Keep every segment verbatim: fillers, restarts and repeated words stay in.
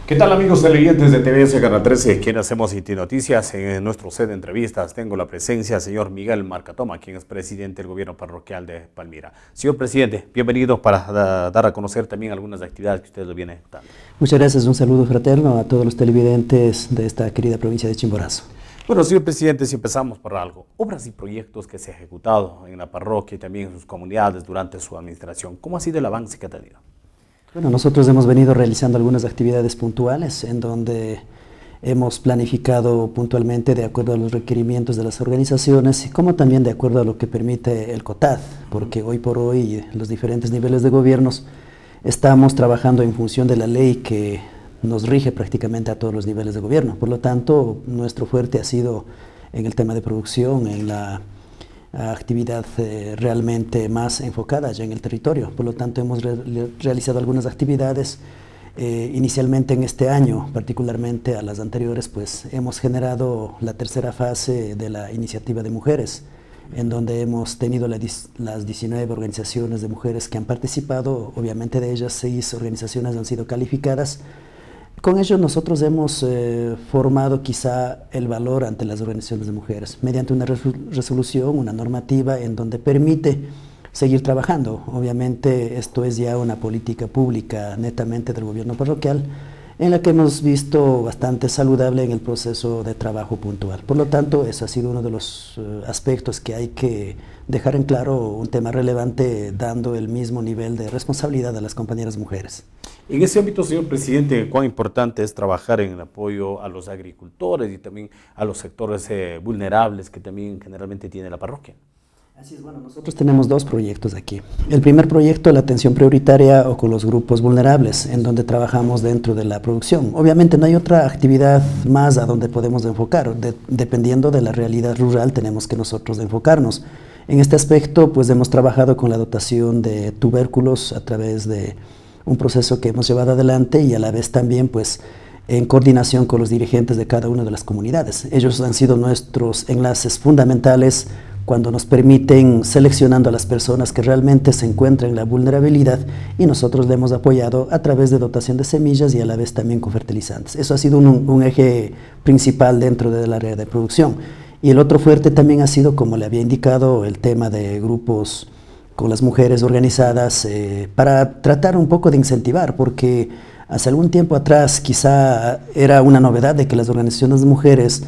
¿Qué tal, amigos televidentes de T V S Canal trece, quien hacemos I T Noticias? En nuestro set de entrevistas tengo la presencia del señor Miguel Marcatoma, quien es presidente del gobierno parroquial de Palmira. Señor presidente, bienvenido para da, dar a conocer también algunas actividades que usted lo viene dando. Muchas gracias, un saludo fraterno a todos los televidentes de esta querida provincia de Chimborazo. Bueno, señor presidente, si empezamos por algo, obras y proyectos que se han ejecutado en la parroquia y también en sus comunidades durante su administración, ¿cómo ha sido el avance que ha tenido? Bueno, nosotros hemos venido realizando algunas actividades puntuales en donde hemos planificado puntualmente de acuerdo a los requerimientos de las organizaciones, como también de acuerdo a lo que permite el COTAD, porque hoy por hoy los diferentes niveles de gobiernos estamos trabajando en función de la ley que nos rige prácticamente a todos los niveles de gobierno. Por lo tanto, nuestro fuerte ha sido en el tema de producción, en la actividad eh, realmente más enfocada ya en el territorio. Por lo tanto, hemos re realizado algunas actividades eh, inicialmente en este año, particularmente a las anteriores, pues hemos generado la tercera fase de la iniciativa de mujeres, en donde hemos tenido la, las diecinueve organizaciones de mujeres que han participado. Obviamente de ellas seis organizaciones han sido calificadas. Con ello nosotros hemos eh, formado quizá el valor ante las organizaciones de mujeres, mediante una resolución, una normativa en donde permite seguir trabajando. Obviamente esto es ya una política pública netamente del gobierno parroquial, en la que hemos visto bastante saludable en el proceso de trabajo puntual. Por lo tanto, eso ha sido uno de los uh, aspectos que hay que dejar en claro, un tema relevante, dando el mismo nivel de responsabilidad a las compañeras mujeres. En ese ámbito, señor presidente, ¿cuán importante es trabajar en el apoyo a los agricultores y también a los sectores eh, vulnerables que también generalmente tiene la parroquia? Así es, bueno, nosotros tenemos dos proyectos aquí. El primer proyecto, la atención prioritaria o con los grupos vulnerables, en donde trabajamos dentro de la producción. Obviamente no hay otra actividad más a donde podemos enfocar, de, dependiendo de la realidad rural tenemos que nosotros enfocarnos. En este aspecto, pues hemos trabajado con la dotación de tubérculos a través de un proceso que hemos llevado adelante y a la vez también, pues, en coordinación con los dirigentes de cada una de las comunidades. Ellos han sido nuestros enlaces fundamentales cuando nos permiten seleccionando a las personas que realmente se encuentran en la vulnerabilidad, y nosotros le hemos apoyado a través de dotación de semillas y a la vez también con fertilizantes. Eso ha sido un, un eje principal dentro del área de producción. Y el otro fuerte también ha sido, como le había indicado, el tema de grupos con las mujeres organizadas, eh, para tratar un poco de incentivar, porque hace algún tiempo atrás quizá era una novedad de que las organizaciones de mujeres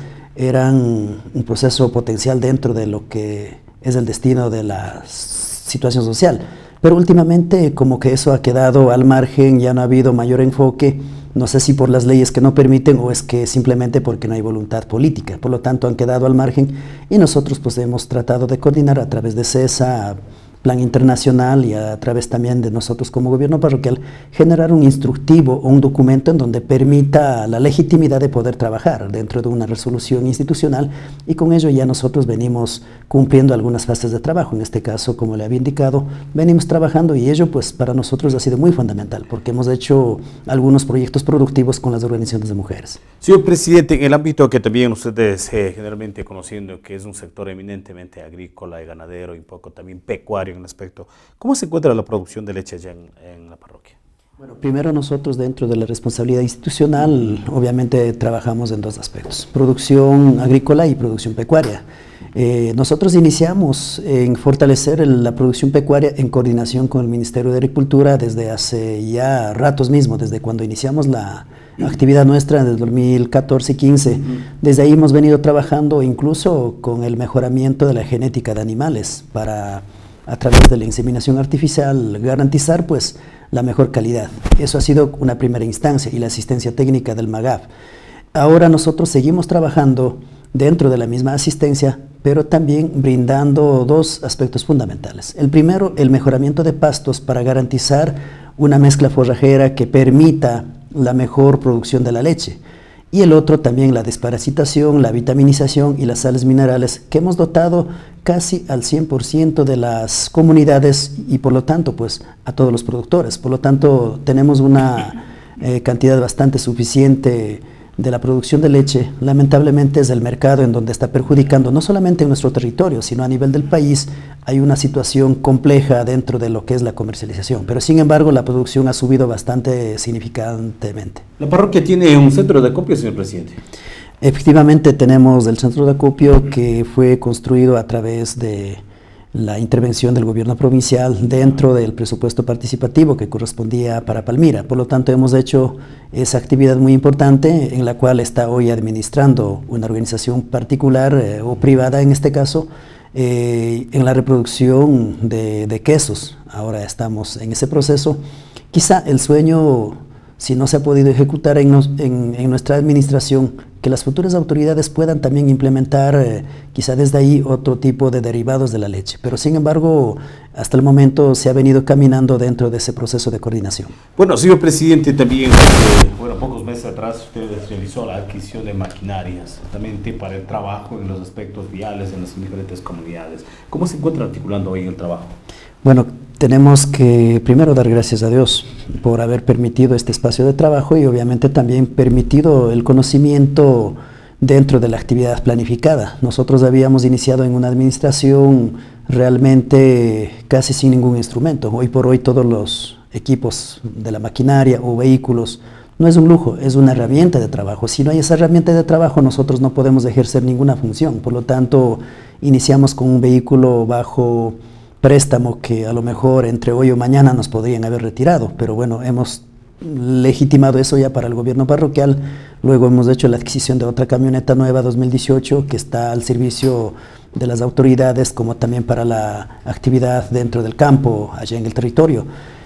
eran un proceso potencial dentro de lo que es el destino de la situación social. Pero últimamente como que eso ha quedado al margen, ya no ha habido mayor enfoque, no sé si por las leyes que no permiten o es que simplemente porque no hay voluntad política. Por lo tanto han quedado al margen y nosotros pues hemos tratado de coordinar a través de CESA, plan internacional, y a través también de nosotros como gobierno parroquial, generar un instructivo o un documento en donde permita la legitimidad de poder trabajar dentro de una resolución institucional, y con ello ya nosotros venimos cumpliendo algunas fases de trabajo. En este caso, como le había indicado, venimos trabajando, y ello pues para nosotros ha sido muy fundamental porque hemos hecho algunos proyectos productivos con las organizaciones de mujeres. Señor presidente, en el ámbito que también ustedes eh, generalmente conociendo que es un sector eminentemente agrícola y ganadero y un poco también pecuario en el aspecto, ¿cómo se encuentra la producción de leche allá en, en la parroquia? Bueno, primero nosotros dentro de la responsabilidad institucional obviamente trabajamos en dos aspectos, producción agrícola y producción pecuaria. Eh, nosotros iniciamos en fortalecer el, la producción pecuaria en coordinación con el Ministerio de Agricultura desde hace ya ratos mismo, desde cuando iniciamos la actividad nuestra desde dos mil catorce y quince. Uh-huh. Desde ahí hemos venido trabajando incluso con el mejoramiento de la genética de animales para, a través de la inseminación artificial, garantizar pues la mejor calidad. Eso ha sido una primera instancia, y la asistencia técnica del MAGAF. Ahora nosotros seguimos trabajando dentro de la misma asistencia, pero también brindando dos aspectos fundamentales. El primero, el mejoramiento de pastos para garantizar una mezcla forrajera que permita la mejor producción de la leche. Y el otro también la desparasitación, la vitaminización y las sales minerales, que hemos dotado casi al cien por ciento de las comunidades y por lo tanto pues a todos los productores. Por lo tanto tenemos una eh, cantidad bastante suficiente de la producción de leche, lamentablemente es el mercado en donde está perjudicando, no solamente en nuestro territorio, sino a nivel del país. Hay una situación compleja dentro de lo que es la comercialización, pero sin embargo la producción ha subido bastante significativamente. La parroquia tiene un centro de acopio, señor presidente. Efectivamente tenemos el centro de acopio que fue construido a través de la intervención del gobierno provincial dentro del presupuesto participativo que correspondía para Palmira. Por lo tanto, hemos hecho esa actividad muy importante en la cual está hoy administrando una organización particular eh, o privada en este caso, eh, en la reproducción de, de quesos. Ahora estamos en ese proceso. Quizá el sueño, si no se ha podido ejecutar en, nos, en, en nuestra administración, que las futuras autoridades puedan también implementar eh, quizá desde ahí otro tipo de derivados de la leche. Pero sin embargo, hasta el momento se ha venido caminando dentro de ese proceso de coordinación. Bueno, señor presidente, también, eh, bueno, pocos meses atrás usted realizó la adquisición de maquinarias, también para el trabajo en los aspectos viales en las diferentes comunidades. ¿Cómo se encuentra articulando hoy el trabajo? Bueno, tenemos que primero dar gracias a Dios por haber permitido este espacio de trabajo y obviamente también permitido el conocimiento dentro de la actividad planificada. Nosotros habíamos iniciado en una administración realmente casi sin ningún instrumento. Hoy por hoy todos los equipos de la maquinaria o vehículos no es un lujo, es una herramienta de trabajo. Si no hay esa herramienta de trabajo, nosotros no podemos ejercer ninguna función. Por lo tanto, iniciamos con un vehículo bajo préstamo que a lo mejor entre hoy o mañana nos podrían haber retirado, pero bueno, hemos legitimado eso ya para el gobierno parroquial. Luego hemos hecho la adquisición de otra camioneta nueva dos mil dieciocho que está al servicio de las autoridades como también para la actividad dentro del campo, allá en el territorio.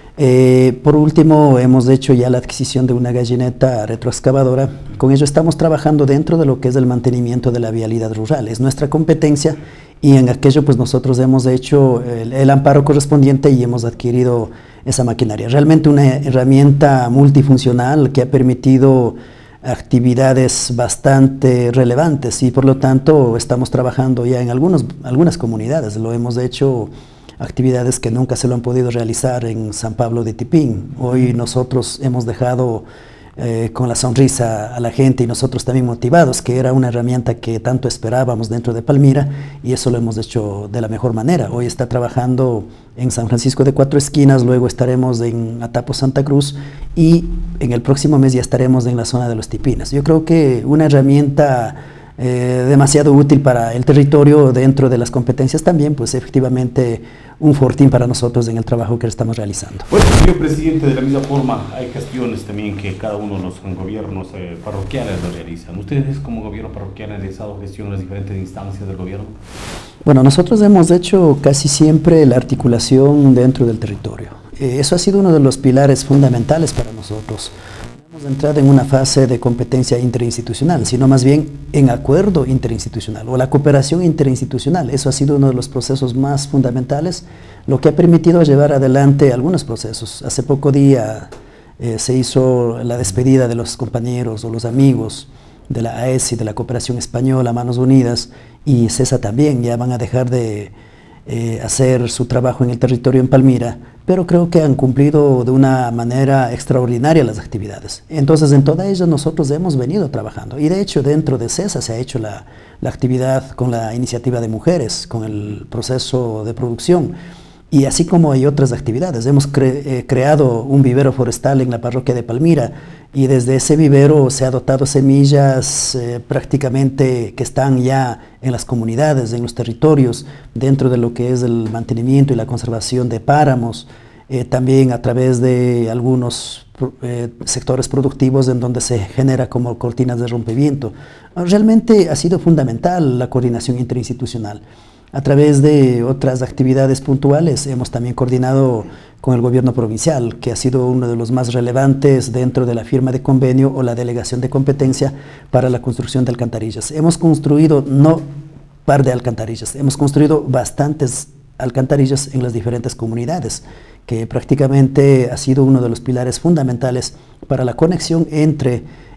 Eh, por último, hemos hecho ya la adquisición de una gallineta retroexcavadora. Con ello estamos trabajando dentro de lo que es el mantenimiento de la vialidad rural. Es nuestra competencia y en aquello pues nosotros hemos hecho el, el amparo correspondiente y hemos adquirido esa maquinaria. Realmente una herramienta multifuncional que ha permitido actividades bastante relevantes y por lo tanto estamos trabajando ya en algunos, algunas comunidades. Lo hemos hecho actividades que nunca se lo han podido realizar en San Pablo de Tipín. Hoy nosotros hemos dejado eh, con la sonrisa a la gente y nosotros también motivados, que era una herramienta que tanto esperábamos dentro de Palmira y eso lo hemos hecho de la mejor manera. Hoy está trabajando en San Francisco de Cuatro Esquinas, luego estaremos en Atapo, Santa Cruz y en el próximo mes ya estaremos en la zona de los Tipinas. Yo creo que una herramienta Eh, demasiado útil para el territorio dentro de las competencias también, pues efectivamente un fortín para nosotros en el trabajo que estamos realizando. Bueno, señor presidente, de la misma forma hay gestiones también que cada uno de los gobiernos eh, parroquiales lo realizan. ¿Ustedes como gobierno parroquial han realizado gestión en las diferentes instancias del gobierno? Bueno, nosotros hemos hecho casi siempre la articulación dentro del territorio. Eh, eso ha sido uno de los pilares fundamentales para nosotros. Hemos entrado en una fase de competencia interinstitucional, sino más bien en acuerdo interinstitucional o la cooperación interinstitucional. Eso ha sido uno de los procesos más fundamentales, lo que ha permitido llevar adelante algunos procesos. Hace poco día eh, se hizo la despedida de los compañeros o los amigos de la A E S I, de la Cooperación Española, Manos Unidas, y CESA también, ya van a dejar de eh, hacer su trabajo en el territorio en Palmira, pero creo que han cumplido de una manera extraordinaria las actividades. Entonces, en todas ellas nosotros hemos venido trabajando, y de hecho dentro de CESA se ha hecho la, la actividad con la iniciativa de mujeres, con el proceso de producción, y así como hay otras actividades. Hemos cre eh, creado un vivero forestal en la parroquia de Palmira, y desde ese vivero se ha dotado semillas eh, prácticamente que están ya en las comunidades, en los territorios, dentro de lo que es el mantenimiento y la conservación de páramos, eh, también a través de algunos eh, sectores productivos en donde se genera como cortinas de rompeviento. Realmente ha sido fundamental la coordinación interinstitucional. A través de otras actividades puntuales hemos también coordinado con el gobierno provincial, que ha sido uno de los más relevantes dentro de la firma de convenio o la delegación de competencia para la construcción de alcantarillas. Hemos construido no par de alcantarillas, hemos construido bastantes alcantarillas en las diferentes comunidades, que prácticamente ha sido uno de los pilares fundamentales para la conexión entre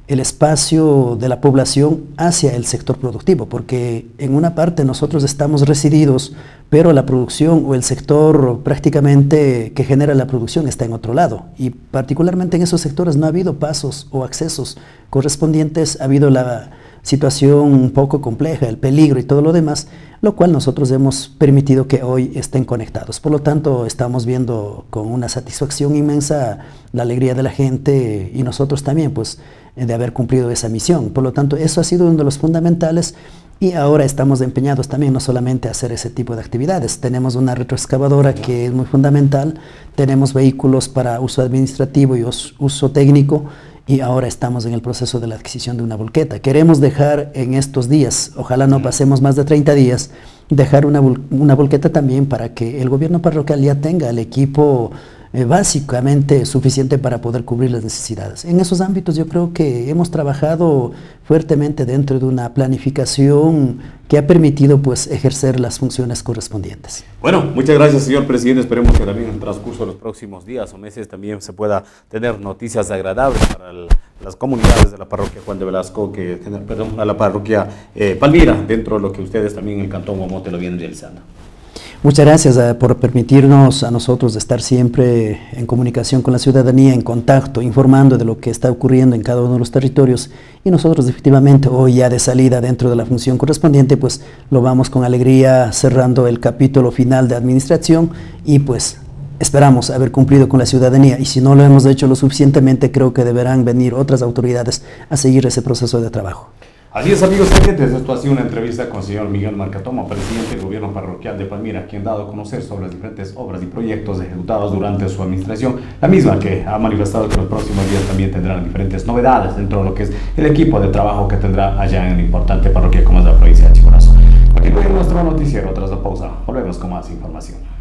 el espacio de la población hacia el sector productivo, porque en una parte nosotros estamos resididos, pero la producción o el sector prácticamente que genera la producción está en otro lado, y particularmente en esos sectores no ha habido pasos o accesos correspondientes, ha habido la situación un poco compleja, el peligro y todo lo demás, lo cual nosotros hemos permitido que hoy estén conectados. Por lo tanto, estamos viendo con una satisfacción inmensa la alegría de la gente y nosotros también, pues, de haber cumplido esa misión. Por lo tanto, eso ha sido uno de los fundamentales y ahora estamos empeñados también no solamente a hacer ese tipo de actividades. Tenemos una retroexcavadora que es muy fundamental, tenemos vehículos para uso administrativo y uso técnico, y ahora estamos en el proceso de la adquisición de una volqueta. Queremos dejar en estos días, ojalá no pasemos más de treinta días, dejar una, una volqueta también para que el gobierno parroquial ya tenga el equipo eh, básicamente suficiente para poder cubrir las necesidades. En esos ámbitos yo creo que hemos trabajado fuertemente dentro de una planificación que ha permitido pues ejercer las funciones correspondientes. Bueno, muchas gracias, señor presidente. Esperemos que también en el transcurso de los próximos días o meses también se pueda tener noticias agradables para el, las comunidades de la parroquia Juan de Velasco, que, perdón, a la parroquia eh, Palmira, dentro de lo que ustedes también en el Cantón Momote lo vienen realizando. Muchas gracias eh, por permitirnos a nosotros estar siempre en comunicación con la ciudadanía, en contacto, informando de lo que está ocurriendo en cada uno de los territorios, y nosotros efectivamente hoy ya de salida dentro de la función correspondiente pues lo vamos con alegría cerrando el capítulo final de administración y pues esperamos haber cumplido con la ciudadanía, y si no lo hemos hecho lo suficientemente creo que deberán venir otras autoridades a seguir ese proceso de trabajo. Así es, amigos oyentes, esto ha sido una entrevista con el señor Miguel Marcatoma, presidente del gobierno parroquial de Palmira, quien ha dado a conocer sobre las diferentes obras y proyectos ejecutados durante su administración, la misma que ha manifestado que los próximos días también tendrán diferentes novedades dentro de lo que es el equipo de trabajo que tendrá allá en la importante parroquia como es la provincia de Chimborazo. Aquí fue nuestro noticiero, tras la pausa, volvemos con más información.